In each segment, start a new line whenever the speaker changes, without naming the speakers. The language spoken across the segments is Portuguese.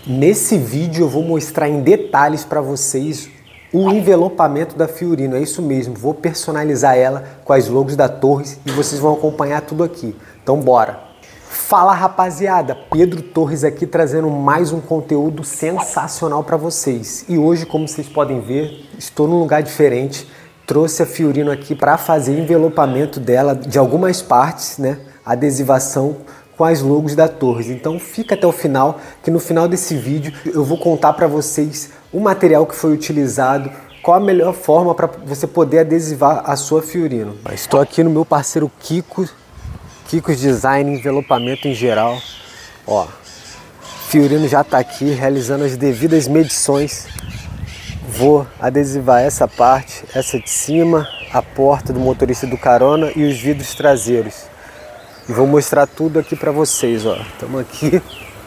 Nesse vídeo eu vou mostrar em detalhes para vocês o envelopamento da Fiorino. É isso mesmo, vou personalizar ela com as logos da Torres e vocês vão acompanhar tudo aqui. Então bora! Fala rapaziada, Pedro Torres aqui trazendo mais um conteúdo sensacional para vocês. E hoje, como vocês podem ver, estou num lugar diferente. Trouxe a Fiorino aqui para fazer envelopamento dela de algumas partes, né? Adesivação com as logos da Torres. Então fica até o final, que no final desse vídeo eu vou contar para vocês o material que foi utilizado, qual a melhor forma para você poder adesivar a sua Fiorino. Estou aqui no meu parceiro Kiko's Design, envelopamento em geral. Ó, Fiorino já está aqui realizando as devidas medições. Vou adesivar essa parte, essa de cima, a porta do motorista do carona e os vidros traseiros. E vou mostrar tudo aqui para vocês, ó. Estamos aqui.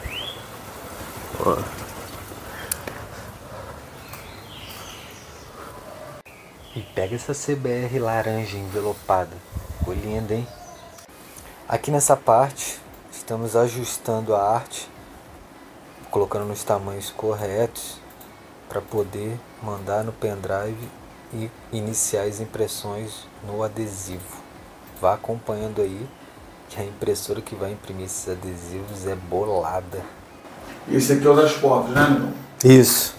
Ó. E pega essa CBR laranja envelopada. Ficou linda, hein? Aqui nessa parte, estamos ajustando a arte, colocando nos tamanhos corretos para poder mandar no pendrive e iniciar as impressões no adesivo. Vá acompanhando aí, que a impressora que vai imprimir esses adesivos é bolada.
Esse aqui é o das portas, né, meu?
Isso.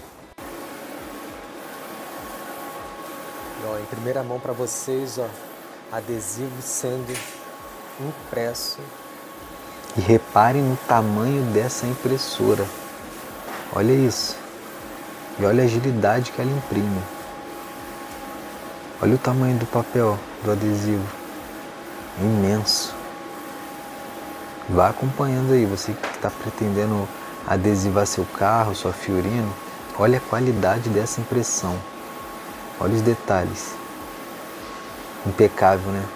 E, ó, em primeira mão para vocês, ó, adesivo sendo impresso. E reparem no tamanho dessa impressora. Olha isso. E olha a agilidade que ela imprime. Olha o tamanho do papel, do adesivo. Imenso. Vá acompanhando aí, você que está pretendendo adesivar seu carro, sua Fiorino, olha a qualidade dessa impressão. Olha os detalhes. Impecável, né?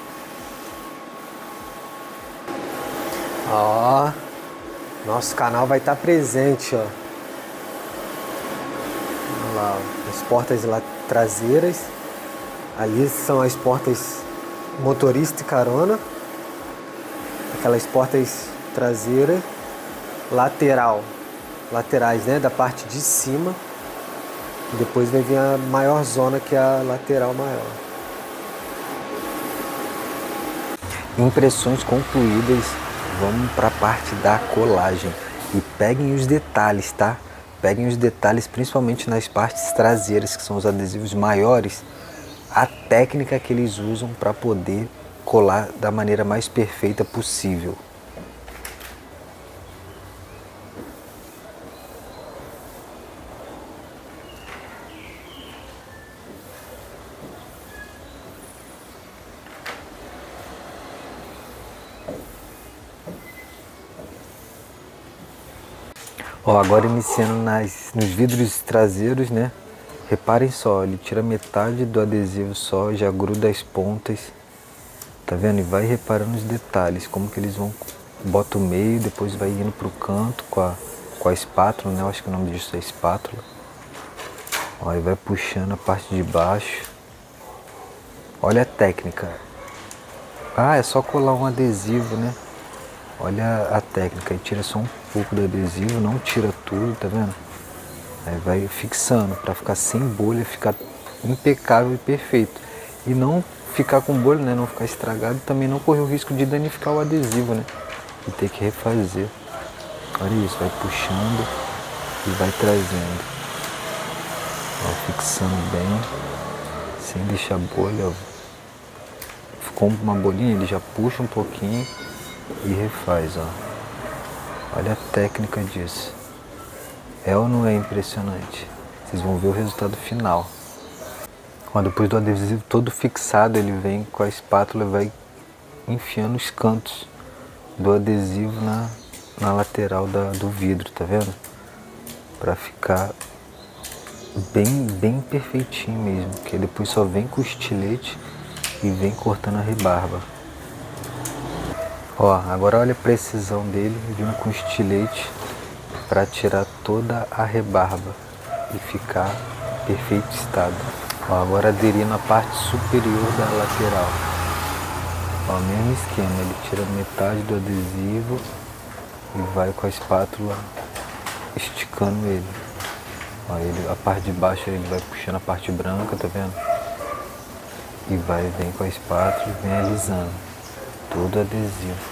Ó, nosso canal vai estar presente, ó. Olha lá, ó, as portas lá traseiras. Ali são as portas motorista e carona. Aquelas portas traseiras, laterais, né, da parte de cima. E depois vai vir a maior zona, que é a lateral maior. Impressões concluídas, vamos para a parte da colagem. E peguem os detalhes, tá? Peguem os detalhes, principalmente nas partes traseiras, que são os adesivos maiores. A técnica que eles usam para poder colar da maneira mais perfeita possível. Ó, agora iniciando nos vidros traseiros, né? Reparem só, ele tira metade do adesivo só, já gruda as pontas. Tá vendo? E vai reparando os detalhes, como que eles vão, bota o meio, depois vai indo pro canto com a espátula, né? Eu acho que o nome disso é espátula. Ó, e vai puxando a parte de baixo. Olha a técnica. Ah, é só colar um adesivo, né? Olha a técnica, e tira só um pouco do adesivo, não tira tudo, tá vendo? Aí vai fixando para ficar sem bolha, ficar impecável e perfeito. E não ficar com bolha, né? Não ficar estragado, também não correr o risco de danificar o adesivo, né? E ter que refazer. Olha isso, vai puxando e vai trazendo. Ó, fixando bem, sem deixar bolha. Ó. Ficou uma bolinha, ele já puxa um pouquinho e refaz, ó. Olha a técnica disso. É ou não é impressionante? Vocês vão ver o resultado final. Ó, depois do adesivo todo fixado, ele vem com a espátula e vai enfiando os cantos do adesivo na lateral do vidro, tá vendo? Pra ficar bem perfeitinho mesmo, porque depois só vem com o estilete e vem cortando a rebarba. Ó, agora olha a precisão dele, vindo com o estilete para tirar toda a rebarba e ficar em perfeito estado. Ó, agora aderindo a parte superior da lateral. Ó, mesmo esquema, ele tira metade do adesivo e vai com a espátula esticando ele. Ó, a parte de baixo ele vai puxando a parte branca, tá vendo? E vem com a espátula e vem alisando. Tudo adesivo.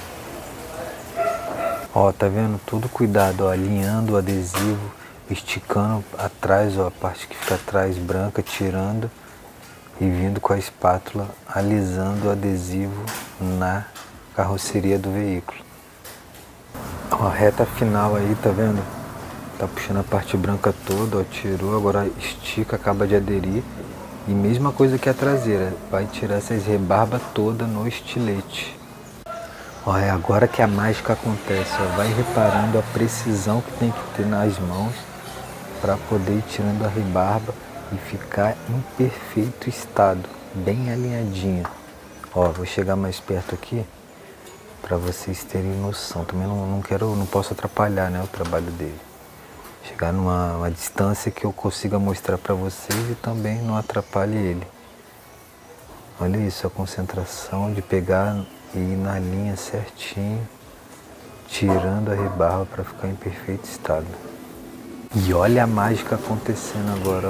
Ó, tá vendo? Tudo cuidado, ó, alinhando o adesivo, esticando atrás, ó, a parte que fica atrás branca, tirando e vindo com a espátula, alisando o adesivo na carroceria do veículo. Ó, a reta final aí, tá vendo? Tá puxando a parte branca toda, ó, tirou, agora estica, acaba de aderir. E mesma coisa que a traseira, vai tirar essas rebarbas todas no estilete. Ó, é agora que a mágica acontece, ó, vai reparando a precisão que tem que ter nas mãos para poder ir tirando a rebarba e ficar em perfeito estado, bem alinhadinho. Ó, vou chegar mais perto aqui para vocês terem noção. Também não posso atrapalhar, né, o trabalho dele. Chegar numa distância que eu consiga mostrar para vocês e também não atrapalhe ele. Olha isso, a concentração de pegar e ir na linha certinho, tirando a rebarba para ficar em perfeito estado. E olha a mágica acontecendo agora,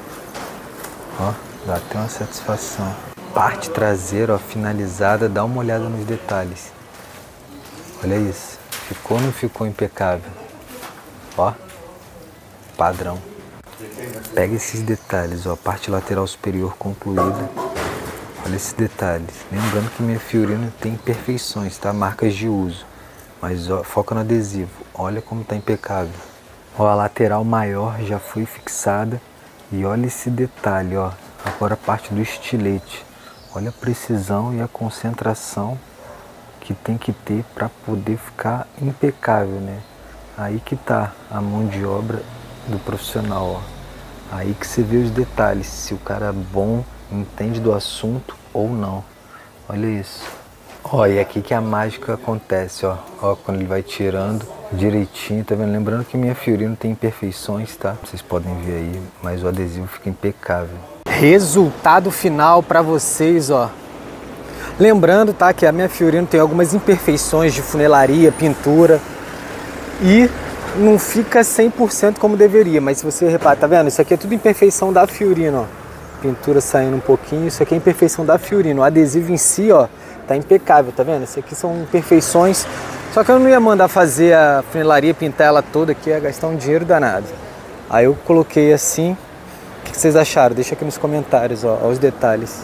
ó. Ó, dá até uma satisfação. Parte traseira, ó, finalizada, dá uma olhada nos detalhes. Olha isso, ficou ou não ficou impecável? Ó, padrão. Pega esses detalhes, ó, parte lateral superior concluída. Olha esses detalhes. Lembrando que minha Fiorino tem imperfeições, tá? Marcas de uso. Mas ó, foca no adesivo. Olha como tá impecável. Ó, a lateral maior já foi fixada. E olha esse detalhe, ó. Agora a parte do estilete. Olha a precisão e a concentração que tem que ter para poder ficar impecável, né? Aí que tá a mão de obra do profissional, ó. Aí que você vê os detalhes, se o cara é bom, entende do assunto ou não. Olha isso. Ó, e aqui que a mágica acontece, ó. Ó, quando ele vai tirando direitinho, tá vendo? Lembrando que minha Fiorino tem imperfeições, tá? Vocês podem ver aí, mas o adesivo fica impecável. Resultado final para vocês, ó. Lembrando, tá, que a minha Fiorino tem algumas imperfeições de funilaria, pintura e não fica 100% como deveria, mas se você reparar, tá vendo? Isso aqui é tudo imperfeição da Fiorino, ó. Pintura saindo um pouquinho, isso aqui é imperfeição da Fiorino. O adesivo em si, ó, tá impecável, tá vendo? Isso aqui são imperfeições, só que eu não ia mandar fazer a funilaria, pintar ela toda aqui, ia gastar um dinheiro danado. Aí eu coloquei assim. O que vocês acharam? Deixa aqui nos comentários, ó, os detalhes.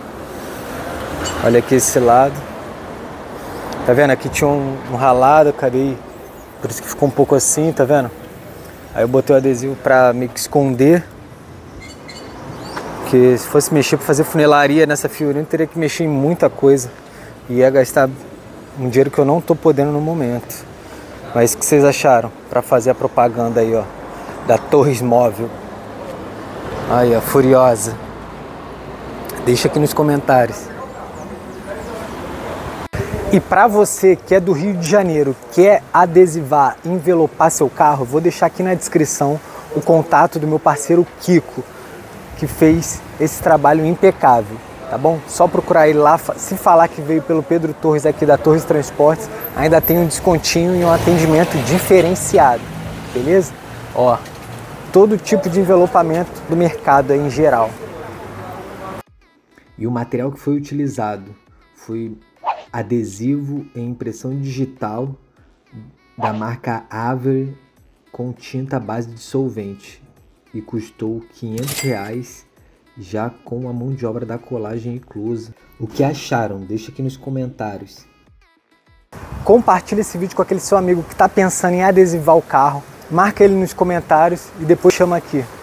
Olha aqui esse lado. Tá vendo? Aqui tinha um ralado, acabei, por isso que ficou um pouco assim, tá vendo? Aí eu botei o adesivo pra me esconder. Porque se fosse mexer para fazer funilaria nessa Fiorino, teria que mexer em muita coisa. E ia gastar um dinheiro que eu não tô podendo no momento. Mas o que vocês acharam para fazer a propaganda aí, ó, da Torres Móvel? Aí, ó, Furiosa. Deixa aqui nos comentários. E para você que é do Rio de Janeiro, quer adesivar, envelopar seu carro, vou deixar aqui na descrição o contato do meu parceiro Kiko, que fez esse trabalho impecável, tá bom? Só procurar ele lá, se falar que veio pelo Pedro Torres aqui da Torres Transportes, ainda tem um descontinho e um atendimento diferenciado, beleza? Ó, todo tipo de envelopamento do mercado aí em geral. E o material que foi utilizado foi adesivo em impressão digital da marca Avery com tinta à base de solvente e custou R$500 já com a mão de obra da colagem inclusa. O que acharam? Deixa aqui nos comentários. Compartilha esse vídeo com aquele seu amigo que está pensando em adesivar o carro, marca ele nos comentários e depois chama aqui.